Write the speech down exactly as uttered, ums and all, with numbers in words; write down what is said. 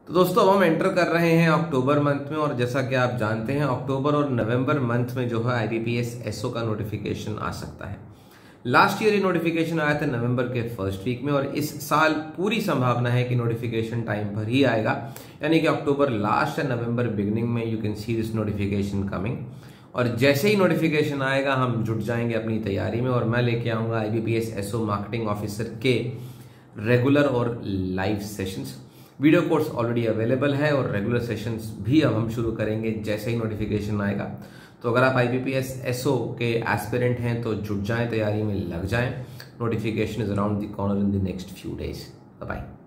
तो दोस्तों अब हम एंटर कर रहे हैं अक्टूबर मंथ में, और जैसा कि आप जानते हैं अक्टूबर और नवंबर मंथ में जो है आईबीपीएस एसओ का नोटिफिकेशन आ सकता है। लास्ट ईयर ये नोटिफिकेशन आया था नवंबर के फर्स्ट वीक में, और इस साल पूरी संभावना है कि नोटिफिकेशन टाइम पर ही आएगा, यानी कि अक्टूबर लास्ट या नवंबर बिगिनिंग में you can see this notification coming. और जैसे ही नोटिफिकेशन आएगा हम जुट जाएंगे अपनी तैयारी में, और मैं लेके आऊंगा आईबीपीएस एसओ मार्केटिंग ऑफिसर के रेगुलर और live sessions. Video course already available है और रेगुलर सेशंस भी अब हम शुरू करेंगे जैसे ही नोटिफिकेशन आएगा। तो अगर आप आईबीपीएस एसओ के एस्पिरेंट हैं तो जुट जाएं, तैयारी में लग जाएं। Notification is around the corner in the next few days. Bye.